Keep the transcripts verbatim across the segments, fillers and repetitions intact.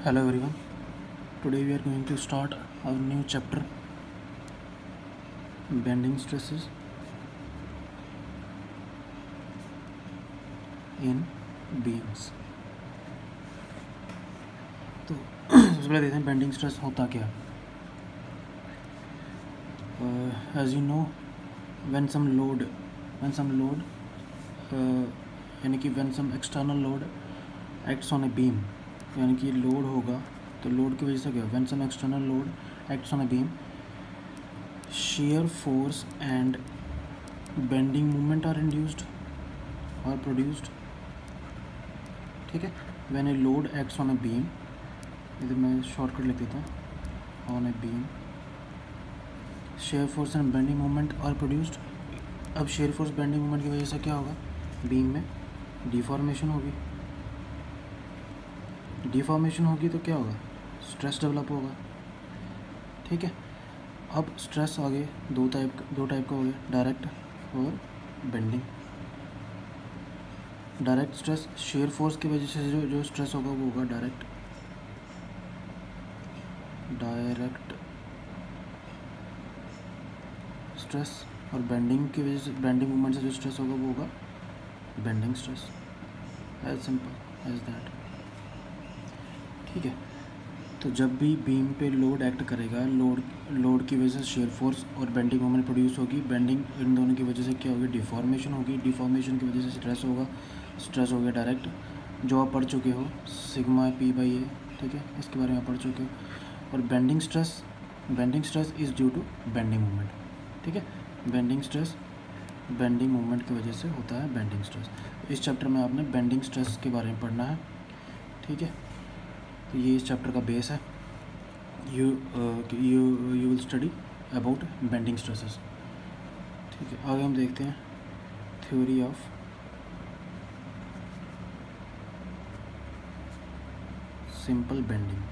Hello everyone. Today we are going to start our new chapter, bending stresses in beams. तो सबसे पहले देखते हैं बेंडिंग स्ट्रेस होता क्या. As you know when some load when some load यानी कि when some external load acts on a beam, यानी कि लोड होगा तो लोड की वजह से क्या, when some external load acts on a beam, shear force and bending moment are induced or produced. ठीक है. when a load acts on a beam, इधर मैं शॉर्टकट लिख देता हूँ, on a beam shear force and bending moment are produced. अब shear force bending moment की वजह से क्या होगा, बीम में डिफॉर्मेशन होगी. डिफॉर्मेशन होगी तो क्या होगा, स्ट्रेस डेवलप होगा. ठीक है. अब स्ट्रेस आगे दो टाइप दो टाइप का हो गया, डायरेक्ट और bending. Direct stress shear force की वजह से जो जो स्ट्रेस होगा वो होगा डायरेक्ट डायरेक्ट स्ट्रेस, और बेंडिंग की वजह से बेंडिंग मूवमेंट से जो स्ट्रेस होगा वो होगा bending stress. As simple as that. ठीक है. तो जब भी बीम पे लोड एक्ट करेगा, लोड लोड की वजह से शेयर फोर्स और बेंडिंग मोमेंट प्रोड्यूस होगी. बेंडिंग इन दोनों की वजह से क्या होगी, डिफॉर्मेशन होगी. डिफॉर्मेशन की वजह से स्ट्रेस होगा. स्ट्रेस हो गया डायरेक्ट, जो आप पढ़ चुके हो, सिग्मा पी बाई ए. ठीक है, इसके बारे में पढ़ चुके हो. और bending stress bending stress is due to bending moment. ठीक है. बेंडिंग स्ट्रेस बेंडिंग मोमेंट की वजह से होता है बेंडिंग स्ट्रेस. इस चैप्टर में आपने बेंडिंग स्ट्रेस के बारे में पढ़ना है. ठीक है. तो ये इस चैप्टर का बेस है. You you you will study about bending stresses. ठीक है. आगे हम देखते हैं theory of simple bending.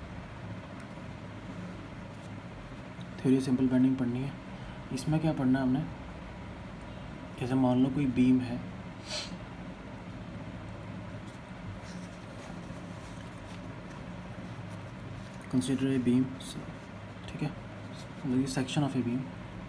Theory simple bending पढ़नी है. इसमें क्या पढ़ना है हमने, जैसे मान लो कोई बीम है, कंसिडर ए बीम. ठीक है. मतलब सेक्शन ऑफ ए बीम.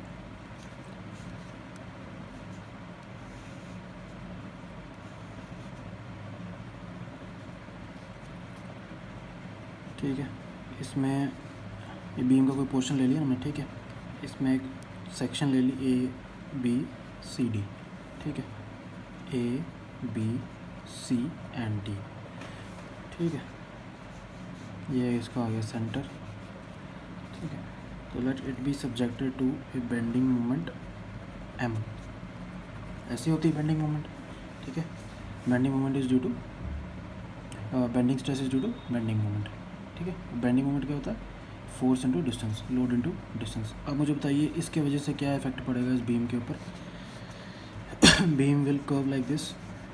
ठीक है. इसमें ये बीम का कोई पोर्शन ले लिया हमने. ठीक है. इसमें एक सेक्शन ले ली, ए बी सी डी. ठीक है. A B C and D. ठीक है. ये इसका आ गया सेंटर. ठीक है. तो let it be subjected to a bending moment M. ऐसी होती है बेंडिंग मोमेंट. ठीक है. Bending moment is due to bending stress is due to bending moment. ठीक है. बेंडिंग मोमेंट क्या होता है, force into distance, load into distance. अब मुझे बताइए इसके वजह से क्या इफेक्ट पड़ेगा इस बीम के ऊपर. Beam will curve like this.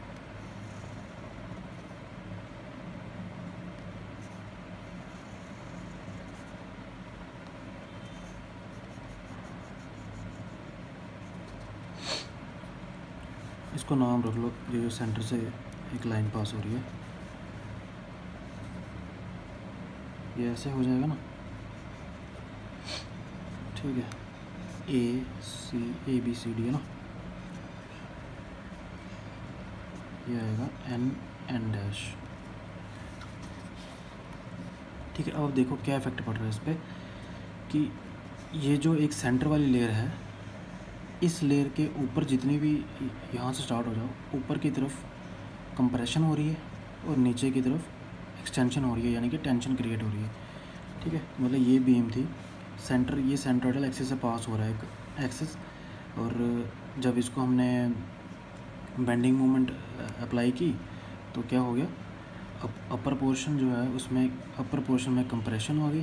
इसको नाम रख लो, जो जो सेंटर से एक लाइन पास हो रही है, ये ऐसे हो जाएगा ना. ठीक है. ए सी ए बी सी डी है ना, ये आएगा एन एन डैश. ठीक है. अब देखो क्या इफेक्ट पड़ रहा है इस पर, कि ये जो एक सेंटर वाली लेयर है, इस लेयर के ऊपर जितनी भी, यहाँ से स्टार्ट हो जाओ, ऊपर की तरफ कंप्रेशन हो रही है और नीचे की तरफ एक्सटेंशन हो रही है, यानी कि टेंशन क्रिएट हो रही है. ठीक है. मतलब ये बीम थी, सेंटर ये सेंट्रोइडल एक्सिस से पास हो रहा है एक एक्सिस, और जब इसको हमने बेंडिंग मोमेंट अप्लाई की तो क्या हो गया, अप, अपर पोर्शन जो है उसमें अपर पोर्शन में कंप्रेशन हो गई,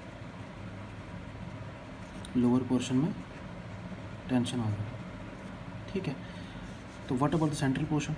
लोअर पोर्शन में टेंशन हो गई. ठीक है. तो what about the central portion.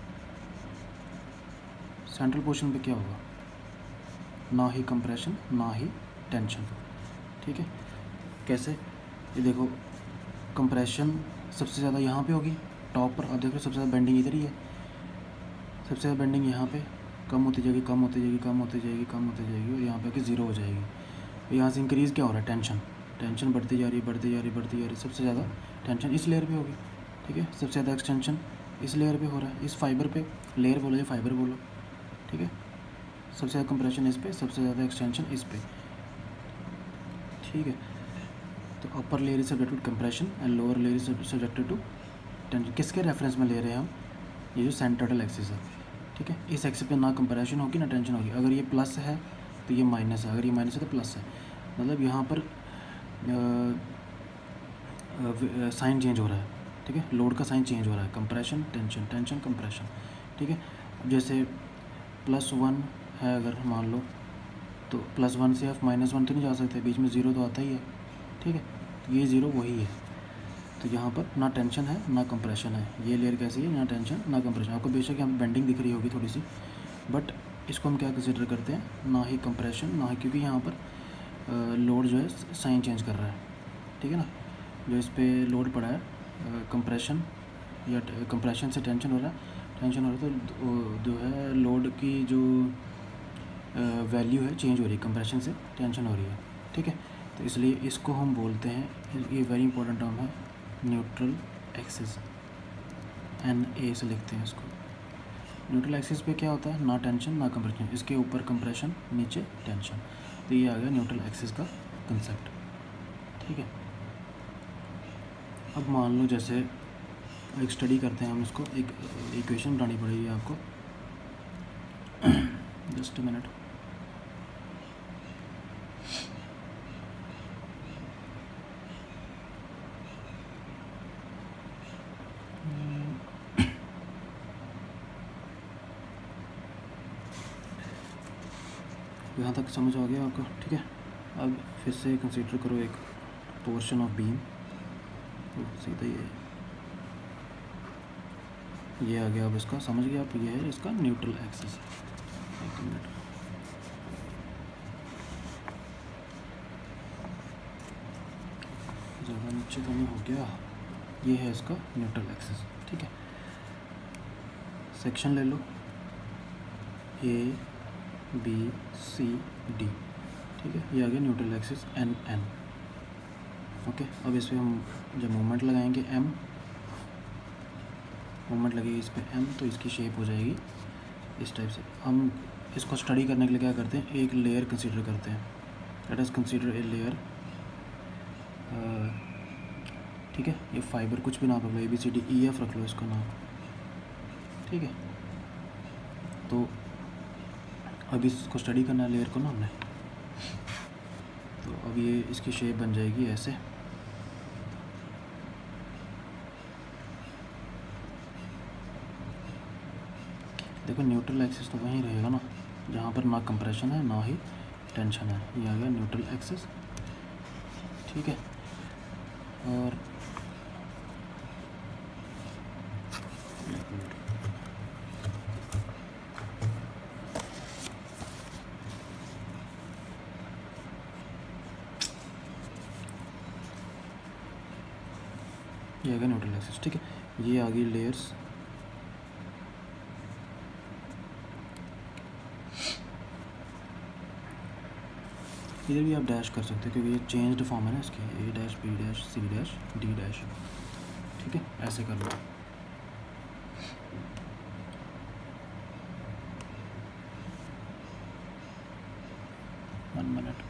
Central portion पे क्या होगा, ना ही कंप्रेशन ना ही टेंशन. ठीक है. कैसे, ये देखो कंप्रेशन सबसे ज़्यादा यहाँ पे होगी टॉप पर. अब देखो सबसे ज़्यादा बेंडिंग इधर ही है, सबसे ज़्यादा बेंडिंग यहाँ पे, कम होती जाएगी कम होती जाएगी कम होती जाएगी कम होती जाएगी और यहाँ पे कि ज़ीरो हो जाएगी। तो यहाँ से इंक्रीज़ क्या हो रहा है, टेंशन टेंशन बढ़ती जा रही है बढ़ती जा रही बढ़ती जा रही सबसे ज़्यादा टेंशन इस लेयर पे होगी, ठीक है। सबसे ज़्यादा एक्सटेंशन इस लेयर पे हो रहा है, इस फाइबर पे, लेयर बोलो या फाइबर बोलो, ठीक है। सबसे ज़्यादा कंप्रेशन इस पे, सबसे ज़्यादा एक्सटेंशन इस पे, ठीक है। तो upper layer is subjected to compression and lower layer is subjected to tension. किसके रेफरेंस में ले रहे हैं हम, ये जो सेंट्रल एक्सिस है, ठीक है। इस एक्सिस पे ना कंप्रेशन होगी ना टेंशन होगी। अगर ये प्लस है तो ये माइनस है, अगर ये माइनस है तो प्लस है, मतलब यहाँ पर साइन चेंज हो रहा है, ठीक है। लोड का साइन चेंज हो रहा है, कंप्रेशन टेंशन टेंशन कंप्रेशन, ठीक है। अब जैसे प्लस वन है अगर मान लो, तो प्लस वन से आप माइनस वन तो नहीं जा सकते, बीच में ज़ीरो तो आता ही है, ठीक है। तो ये ज़ीरो वही है। तो यहाँ पर ना टेंशन है ना कंप्रेशन है, ये लेयर कैसी है, ना टेंशन ना कंप्रेशन। आपको बेशक यहाँ पर बेंडिंग दिख रही होगी थोड़ी सी, बट इसको हम क्या कंसिडर करते हैं, ना ही कंप्रेशन ना ही, क्योंकि यहाँ पर लोड जो है साइन चेंज कर रहा है, ठीक है ना। जो इस पर लोड पड़ा है कंप्रेशन या कंप्रेशन से टेंशन हो रहा है, टेंशन हो रहा है तो जो है लोड की जो वैल्यू है चेंज हो रही है, कंप्रेशन से टेंशन हो रही है, ठीक है। तो इसलिए इसको हम बोलते हैं, ये वेरी इंपॉर्टेंट टर्म है, न्यूट्रल एक्सिस, एन ए से लिखते हैं इसको। न्यूट्रल एक्सिस पे क्या होता है, ना टेंशन ना कंप्रेशन, इसके ऊपर कंप्रेशन नीचे टेंशन। तो ये आ गया न्यूट्रल एक्सिस का कंसेप्ट, ठीक है। अब मान लो जैसे एक स्टडी करते हैं हम, इसको एक इक्वेशन बनानी पड़ेगी आपको, जस्ट अ मिनट। यहाँ तक समझ आ गया आपको, ठीक है। अब फिर से कंसीडर करो एक पोर्शन ऑफ बीम, तो सीधा ये ये आ गया। अब इसका समझ गया आप, ये है इसका न्यूट्रल एक्सिस। एक मिनट, ज़्यादा नीचे तो नहीं हो गया, ये है इसका न्यूट्रल एक्सिस, ठीक है। सेक्शन ले लो, ए बी सी डी, ठीक है। ये आ गया neutral axis N N, okay. अब इस पर हम जब मूवमेंट लगाएंगे एम, मूवमेंट लगेगी इस पर एम, तो इसकी शेप हो जाएगी इस टाइप से। हम इसको स्टडी करने के लिए क्या करते हैं, एक लेयर कंसीडर करते हैं, let us consider a layer, ठीक है। ये फाइबर कुछ भी नाम रख लो, A B C D E F रख लो इसका नाम, ठीक है। तो अब इसको स्टडी करना है लेयर को ना हमने, तो अब ये इसकी शेप बन जाएगी ऐसे, देखो न्यूट्रल एक्सिस तो वहीं रहेगा ना, जहाँ पर ना कंप्रेशन है ना ही टेंशन है। ये आ गया न्यूट्रल एक्सिस, ठीक है। और ये आ गया न्यूट्रल एक्सिस, ठीक है। ये आ गई लेयर्स, इधर भी आप डैश कर सकते हो क्योंकि ये चेंज्ड फॉर्म है ना इसकी, A dash B dash C dash D dash, ठीक है। ऐसे कर लो, वन मिनट,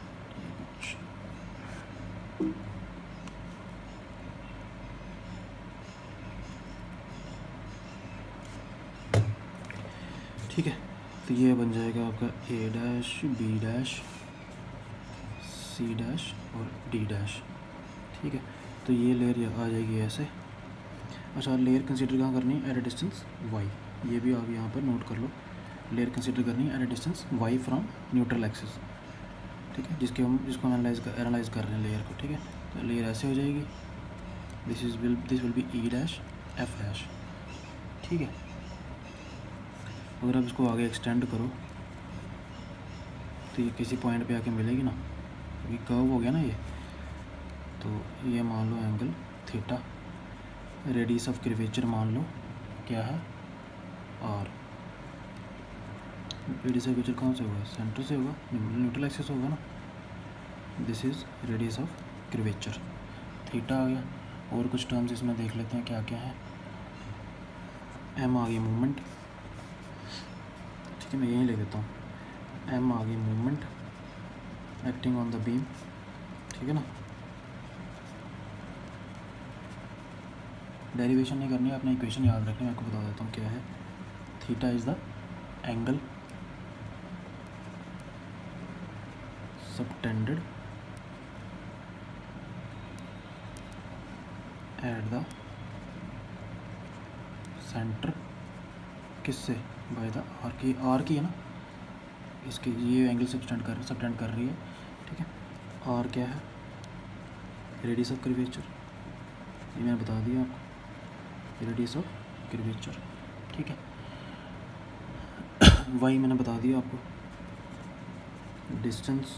ठीक है। तो ये बन जाएगा आपका A dash B dash C dash और डी डैश, ठीक है। तो ये लेयर आ जाएगी ऐसे। अच्छा, लेयर कंसीडर कहाँ करनी है, एट अ डिस्टेंस वाई, ये भी आप यहाँ पर नोट कर लो। लेयर कंसीडर करनी है at a distance Y from neutral axis, ठीक है, जिसके हम जिसको एनालाइज कर एनालाइज कर रहे हैं लेयर को, ठीक है। तो लेयर ऐसे हो जाएगी, this is will this will be E dash F dash, ठीक है। अगर आप इसको आगे एक्सटेंड करो तो ये किसी पॉइंट पे आके मिलेगी ना, ये कर्व हो गया ना ये, तो ये मान लो angle theta, radius of curvature मान लो क्या है आर, रेडियस ऑफ कर्वेचर कहाँ से होगा, सेंटर से होगा, न्यूट्रल एक्सिस होगा ना। This is radius of curvature, theta आ गया। और कुछ टर्म्स इसमें देख लेते हैं क्या क्या है। एम आ गई मूवमेंट, ठीक है मैं यहीं ले देता हूँ। एम आ गई moment acting on the beam, ठीक है ना। डेरिवेशन नहीं करनी है, अपना इक्वेशन याद रखनी है, मैं आपको बता देता हूँ क्या है। Theta is the angle subtended at the centre, किससे, बाय द आर की, आर की है ना, इसके ये एंगल सबटेंड कर सबटेंड कर रही है, ठीक है। आर क्या है, रेडियस ऑफ कर्वेचर, ये मैंने बता दिया आपको, रेडियस ऑफ कर्वेचर, ठीक है। वाई मैंने बता दिया आपको, डिस्टेंस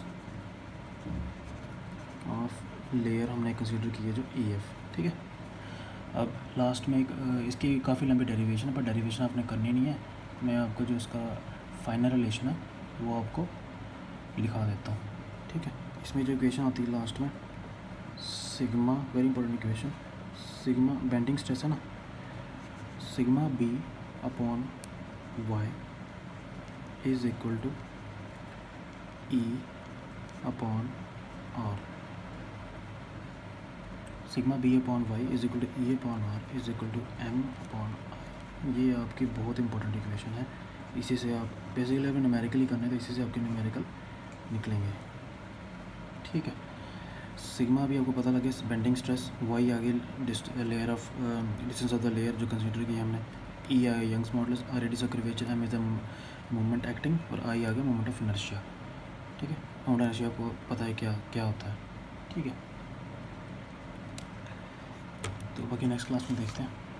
ऑफ लेयर हमने कंसीडर की है जो ई एफ, ठीक है। अब लास्ट में एक इसकी काफ़ी लंबी डेरिवेशन है, पर डेरिवेशन आपने करनी नहीं है, मैं आपको जो इसका फाइनल रिलेशन है वो आपको लिखा देता हूँ, ठीक है। इसमें जो इक्वेशन आती है लास्ट में, sigma, very important equation, sigma bending stress है ना, sigma B upon Y is equal to E upon R. Sigma B upon Y is equal to E upon R is equal to M upon I. ये आपकी बहुत important equation है, इसी से आप basically अगर न्यूमेरिकली करने तो इसी से आपके न्यूमेरिकल निकलेंगे, ठीक है। सिग्मा भी आपको पता लगे, बेंडिंग स्ट्रेस, वाई आगे layer of distance of the layer जो कंसीडर की हमने, ई आ गया Young's modulus, R radius of curvature, M is the moment acting, और आई आ गया मोमेंट ऑफ इनर्शिया, ठीक है। मोमेंट ऑफ इनर्शिया आपको पता है क्या क्या होता है, ठीक है। तो बाकी नेक्स्ट क्लास में देखते हैं।